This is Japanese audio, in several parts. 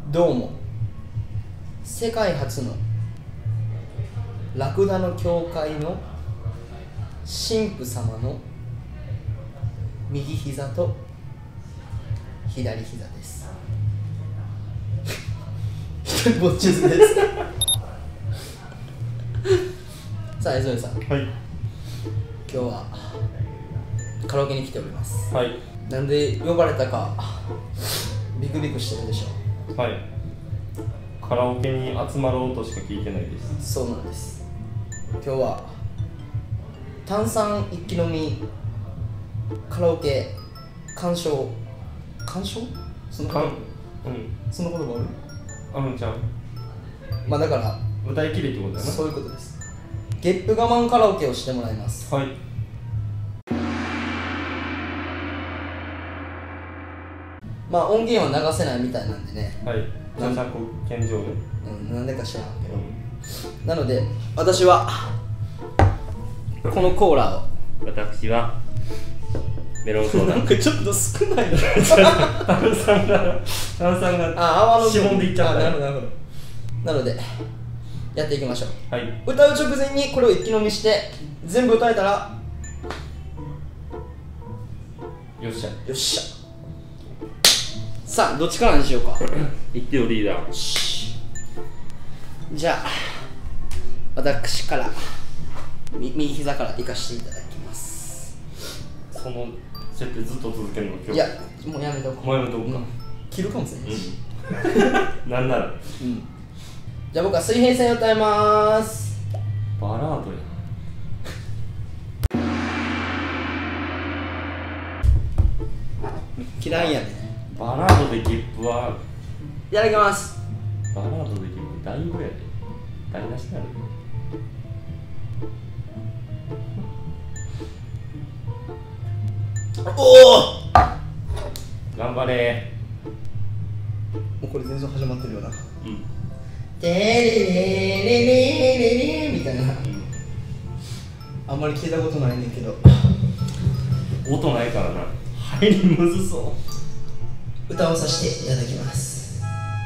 どうも世界初のラクダの教会の神父様の右膝と左膝です。一人ぼっちずですさあ、江添さん、 はい、 今日はカラオケに来ております。 はい、 なんで呼ばれたかビクビクしてるでしょはい、カラオケに集まろうとしか聞いてないです。 そうなんです。今日は炭酸一気飲みカラオケ鑑賞その言葉、その言葉ある？ ちゃんまあだから歌い切れってことだよね。 そういうことです。ゲップ我慢カラオケをしてもらいます。 はい。 まあ音源は流せないみたいなんでね。 はい。著作権上ね。 なんでか知らんけど。なので私はこのコーラを、 私はメロンソーダ。 なんかちょっと少ないな炭酸が泡のしぼんでいっちゃった。 なるほどなるほど。なのでやっていきましょう。 はい。 歌う直前にこれを一気飲みして全部歌えたらよっしゃ。 よっしゃ。さあどっちからにしようか。 言ってよリーダー。 じゃあ私から右膝から行かせていただきます。 その設定ずっと続けるの今日。 いやもうやめとこう。 もうやめとこうか。 切るかもしれないし、 なんならじゃあ僕は水平線を歌います。 バラードや。 嫌いやね。 バラードでゲップは。 いただきます。 バラードでゲップだいぶやで。台無しになる。 おお、 頑張れもうこれ全然始まってるよな。 ー。 テレレレレレレみたいな、あんまり聞いたことないねんけど音ないからな。入りむずそう。 歌わさせていただきます。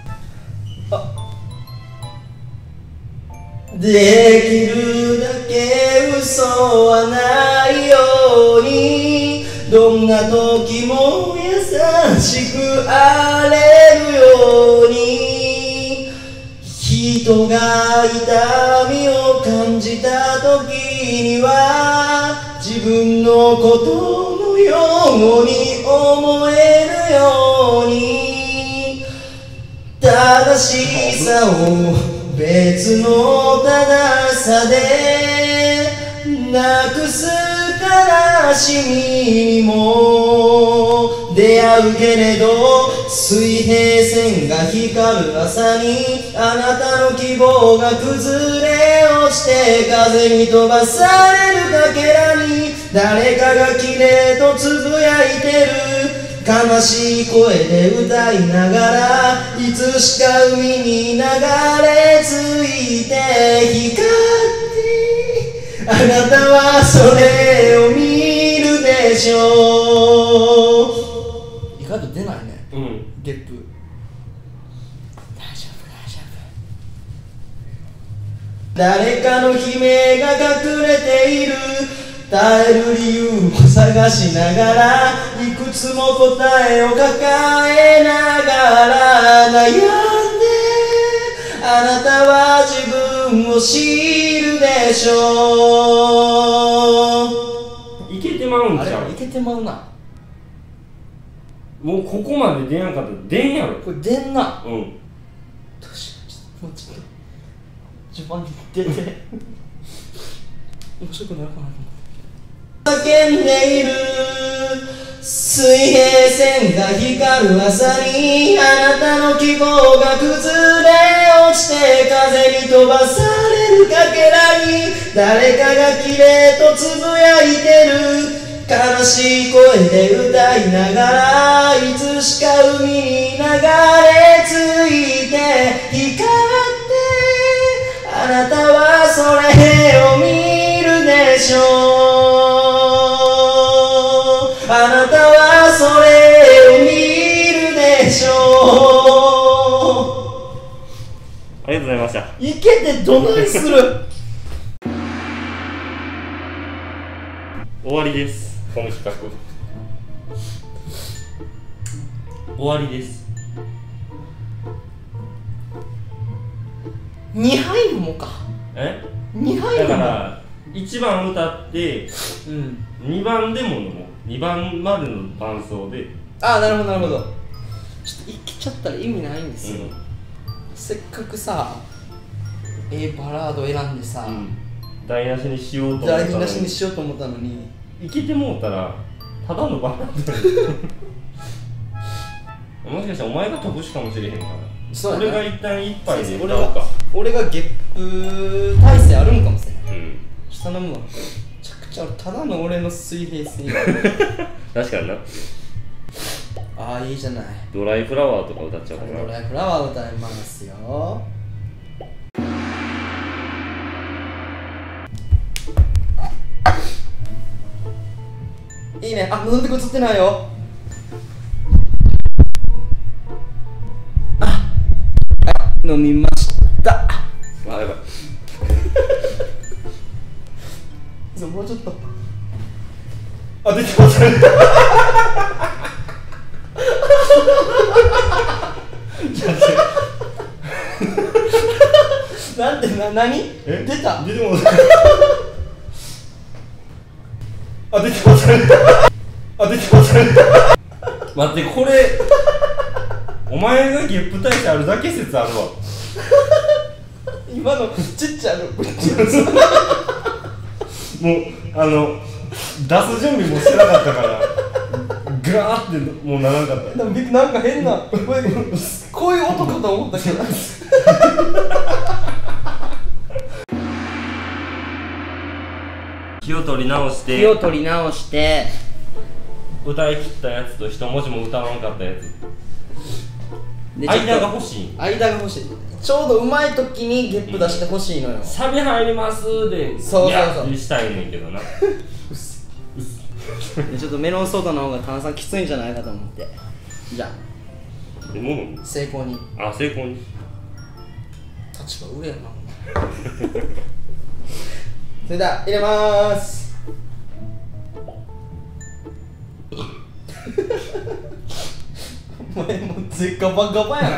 できるだけ嘘はないように、どんな時も優しくあれるように、人が痛みを感じた時には自分のことのように思えるように、正しさを別の正さでなくす悲しみにも出会うけれど、水平線が光る朝にあなたの希望が崩れ落ちて風に飛ばされるかけらに誰かがきれいとつぶやいてる。悲しい声で歌いながらいつしか海に流れ着いて光ってあなたはそれを見るでしょう。意外と出ないね。ゲップ大丈夫大丈夫。誰かの悲鳴が隠れている。耐える理由を探しながらいくつも答えを抱えながら悩んで、あなたは自分を知るでしょう。 いけてまうんちゃう。 あれいけてまうな。 もうここまで出やんかったら出んやろ。 これ出んな。 うん。 どうしよう。もうちょっと序盤に出て面白くなるかなと思って。叫んでいる水平線が光る朝にあなたの希望が崩れ落ちて風に飛ばされるかけらに誰かがきれいとつぶやいてる。悲しい声で歌いながらいつしか海に流れ着いて光ってあなたはそれを見るでしょう。あなたはそれを見るでしょう。 りがとうございました。 いけてどないする。 終わりです、この企画。終わりです。 2杯飲もうか。2杯飲もう。 だから1番歌って、2番でも飲もう。2番までの伴奏で。 ああ、なるほどなるほど。ちょっと生きちゃったら意味ないんですよ、せっかくさバラード選んでさ、 台無しにしようと思ったのに、 台無しにしようと思ったのに、 いけてもうたらただのバラードもしかしたらお前が得しかもしれへんから。 そうやな、 俺が一旦一杯で歌おうか。 俺がゲップ体制あるんかもしれない。下飲むわ。めちゃくちゃただの俺の水平線確かにな。 ああ、いいじゃない。 ドライフラワーとか歌っちゃうかな。 ドライフラワー歌いますよ。いいね。あ、飲んでこ映ってないよ。飲みました。 あ、やばい。 もうちょっと。 あ、出てません。 なんで何？出た。 出てません。あ、出てません。あ、出てません。待って、これお前がゲップ体制あるだけ説あるわ。 今のちっちゃいのもう出す準備もしてなかったからガーってもうならなかった。 なんか変なこういう音かと思ったけど気を取り直して歌い切ったやつと一文字も歌わなかったやつ、間が欲しい。 間が欲しい。ちょうどうまい時にゲップ出してほしいのよ。 サビ入りますでそうしたいねんけどな。 ちょっとメロンソーダの方が炭酸きついんじゃないかと思って。じゃあ成功に。 あ、成功に。 立場上やな。それでは入れまーす。お前もうぜガバガバやん。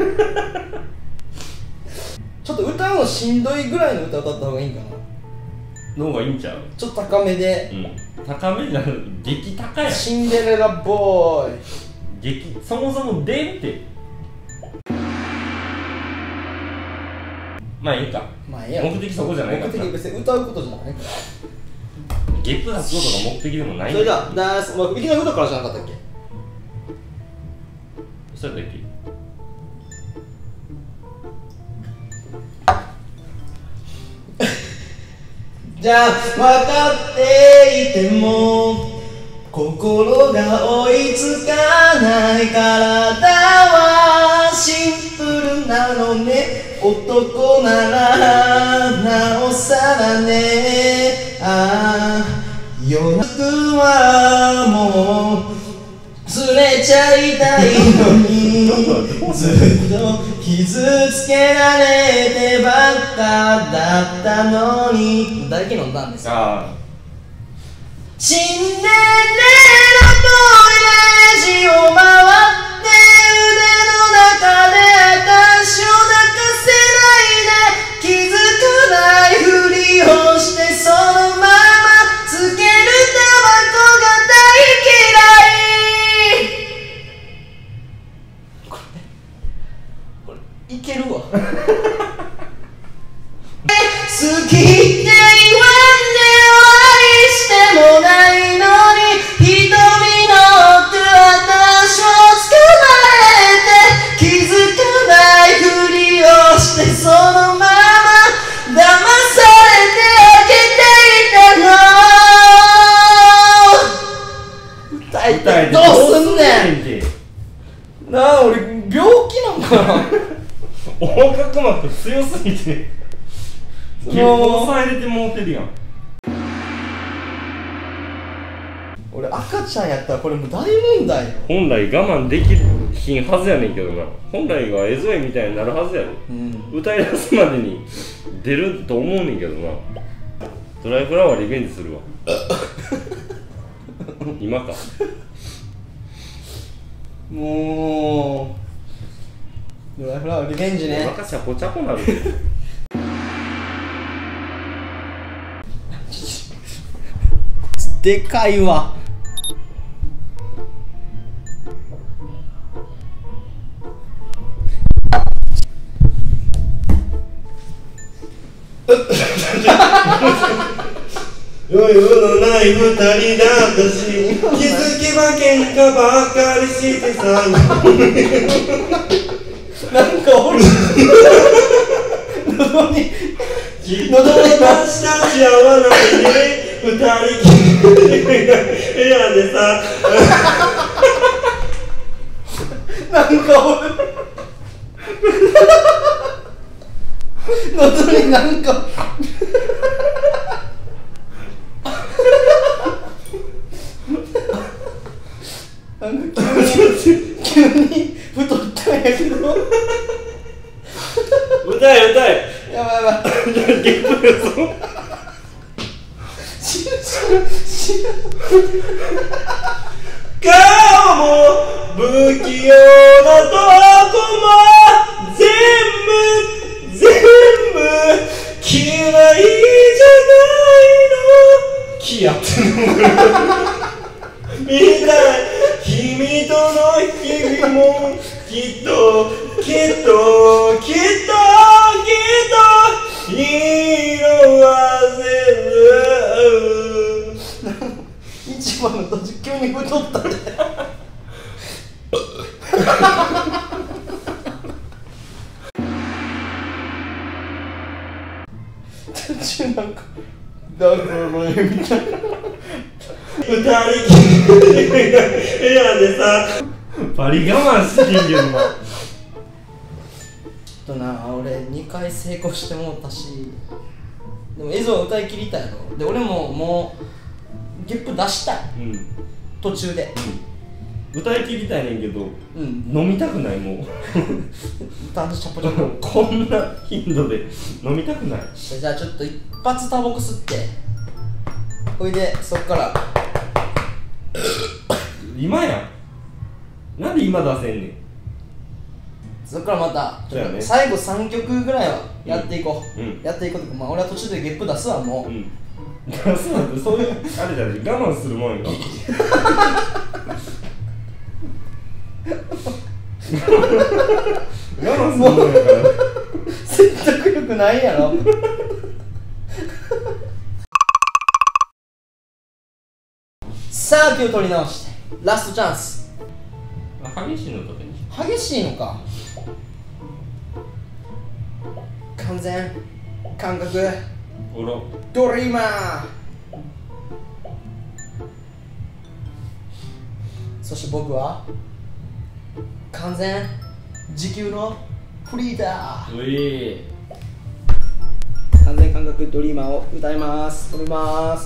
ちょっと歌うのしんどいぐらいの歌歌った方がいいんかな。 の方がいいんちゃう。 ちょっと高めで、 高めじゃない、激高やん。 シンデレラボーイ。 そもそもでんって。まあいいか。目的そこじゃないから。 目的別に歌うことじゃないから。 ゲップ出すことが目的でもない。 それではダース、いきなり歌からじゃなかったっけ。 そうだっけ。 じゃあ分かっていても心が追いつかない体はシンプルなのね。男ならなおさらね。ああ夜中はもう連れちゃいたいのにずっと傷つけられてばっかだったのに。誰だけ飲んだんですか。シンデレラボーイレジを回って腕の中で私を泣かせないで。気づかないふりをしてそのままつけるタバコが大嫌い。これいけるわ。好きって言わんでしてもないのに瞳の奥私を捕まえて気づかないふりをしてそのまま騙されてあげていたの。歌いてどうすんねん。なあ俺病気なんかな。 横隔膜強すぎて結構抑えれてもうてるやん。 俺赤ちゃんやったらこれもう大問題よ。 本来我慢できるひんはずやねんけどな。本来は絵添えみたいになるはずやねん、歌い出すまでに出ると思うねんけどな。ドライフラワーリベンジするわ今か。 もうドライフラワーリベンジね。 なんかチャポチャポなるでかいわ。 余裕のない二人だったし、気づけば喧嘩ばっかりしてさなんかおる喉に喉を出したし合わないで二人きり部屋でさなんかおる喉になんかなんか急に太ったんやけど歌え歌え。 やばいやばいゲップよそ顔も不器用なとこも全部嫌いじゃないの。気やってんのみたい。君との日々もきっと色あせる。 一番の途中急に太ったね途中なんかだからみたいな二人きり部屋でさバリ我慢してんけどな。 ちょっとな、俺2回成功してもうたし、でも映像は歌い切りたいやろ。で俺ももうゲップ出したい、途中で、 歌い切りたいねんけど、飲みたくない。もう歌のチャポチャポこんな頻度で飲みたくない。 じゃあちょっと一発タバコ吸って、ほいでそっから今やん。なんで今出せんねん。 そっからまたそうやね最後3曲ぐらいはやっていこう、やっていこうとか、まあ俺は途中でゲップ出すわもう、 出すなんてそういうあれじゃね我慢するもんやんか我慢するもんやから説得力ないやろさあ気を取り直してラストチャンス。 激しいのとかに激しいのか。完全感覚おろドリーマー。そして僕は完全時給のフリーダー。 うい完全感覚ドリーマーを歌います。飛びます。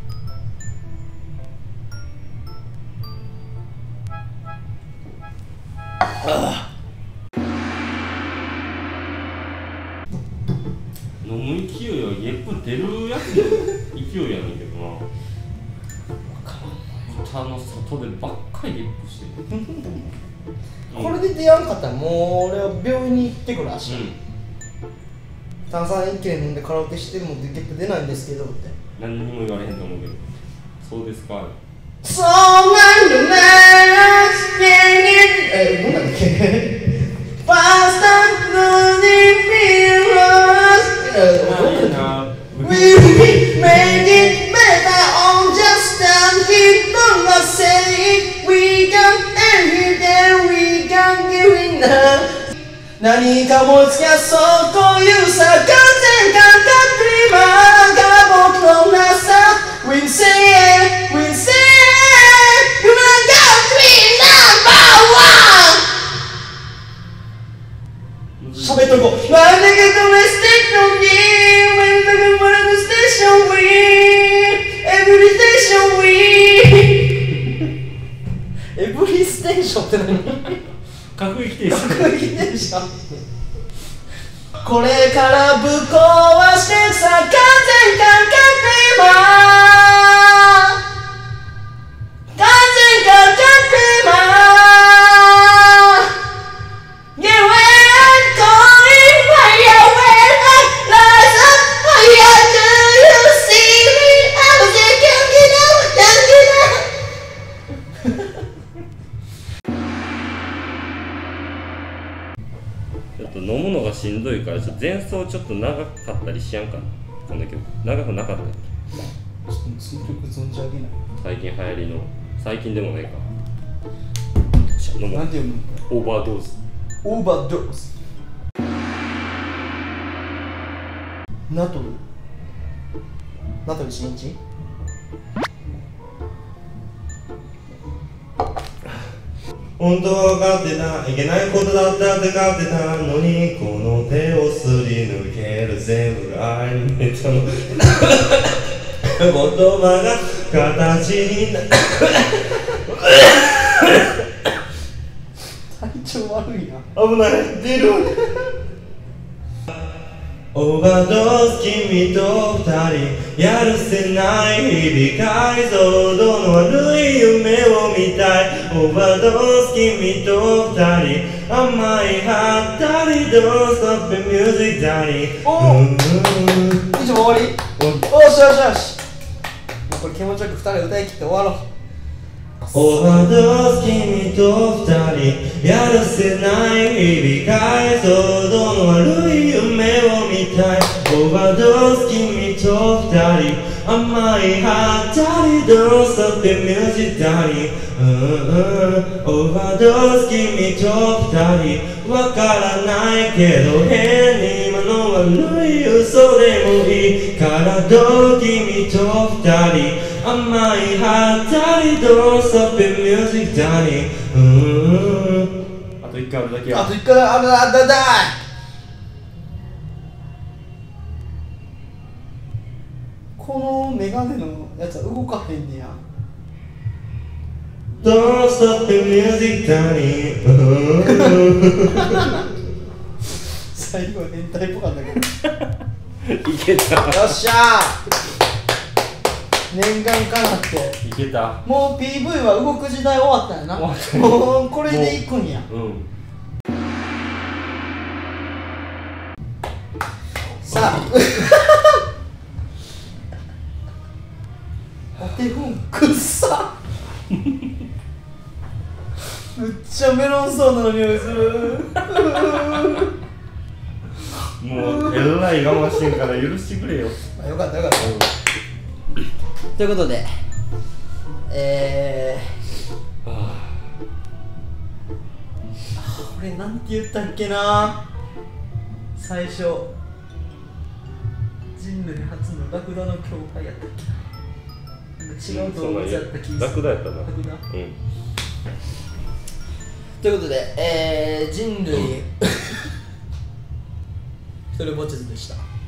飲む勢いはゲップ出るやつの勢いやねんけどな。歌の外でばっかりゲップしてるこれで出やんかったらもう俺は病院に行ってくる足、炭酸一軒飲んでカラオケしてもゲップ出ないんですけどって何にも言われへんと思うけど。そうですか。 そうなんよねー。どうなんだっけファーストのに見ろ Will we make it better on just stand here don't say we can end it we can give it now 何かもつきゃそうこういうさ完全感覚リマーが僕のなさ We'll say it We'll say it You wanna go to be number one 喋っとこう Wanna get the station we Wanna get the station we Every station we Every station って何各駅停車各駅停車これからぶっ壊してさ完全感覚今完全感覚今 You and going fire when I rise up fire do you see me I was a young ちょっと飲むのがしんどいからちょっと前奏ちょっと長かったりしやんかな。この曲長くなかったっけ。 ちょっとその曲存じ上げない最近流行りの最近でもないか飲もう。 なんて読むのオーバードーズ。 オーバードーズナトル新一本当は分かってたいけないことだったって分かってたのにこの手をすり抜ける全部がアニメとの言葉が形にな体調悪いな危ない出るオーバードーズ君と二人やるせない日々解像度の悪い夢を見たいオーバードーズ君と二人甘いはったり Don't stop the music daddy 以上終わりよしよしよしもうこれ気持ちよく二人歌い切って終わろうオーバードーズ君と二人やるせない日々解像度の悪い夢を見たいオーバードーズ君と二人甘いはったり Don't stop the music daddy オーバードーズ君と二人わからないけど変に今の悪い嘘でもいいからどう君と二人甘いはったり Don't stop the music daddy あと一回あるだけやあと一回あるだだだこのメガネのやつは動かへんねや Don't stop the music daddy 最後は変態っぽかったけどいけたよっしゃー念願かなっていけたもう PV は動く時代終わったんやな終わったもうこれでいくんやさあお手本くっさめっちゃメロンソーダの匂いするもうえらい我慢してんから許してくれよよかったよかった、ということで俺なんて言ったっけな最初人類初のラクダの教会やったっけな違う動物やった気がするラクダやったなラクダうんということで、人類一人ぼっちずでした